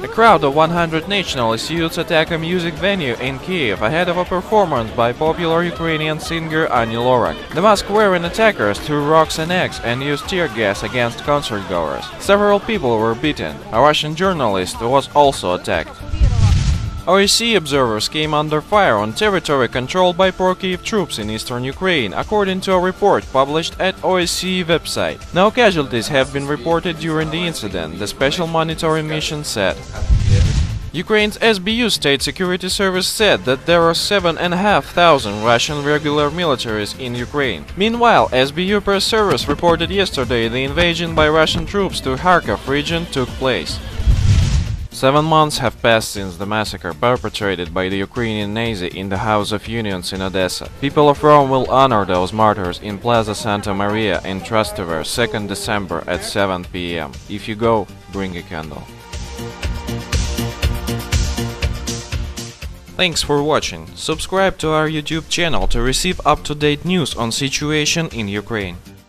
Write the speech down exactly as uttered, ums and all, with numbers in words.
crowd of one hundred nationalist youths attack a music venue in Kiev ahead of a performance by popular Ukrainian singer Ani Lorak. The mask-wearing attackers threw rocks and eggs and used tear gas against concertgoers. Several people were beaten. A Russian journalist was also attacked. O S C E observers came under fire on territory controlled by pro-Kiev troops in eastern Ukraine, according to a report published at O S C E website. No casualties have been reported during the incident, the special monitoring mission said. Ukraine's S B U State Security Service said that there are seven and a half thousand Russian regular militaries in Ukraine. Meanwhile, S B U Press Service reported yesterday the invasion by Russian troops to Kharkov region took place. Seven months have passed since the massacre perpetrated by the Ukrainian Nazi in the House of Unions in Odessa. People of Rome will honor those martyrs in Plaza Santa Maria in Trastevere second December at seven p m If you go, bring a candle. Thanks for watching. Subscribe to our YouTube channel to receive up-to-date news on situation in Ukraine.